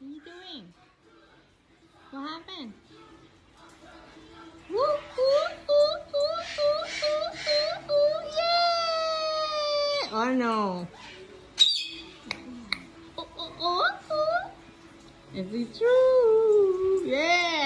What are you doing? What happened? Woo, ooh, ooh, ooh, ooh, ooh, ooh, ooh, yay! Oh no. Oh, oh, oh, oh. Is it true? Yeah.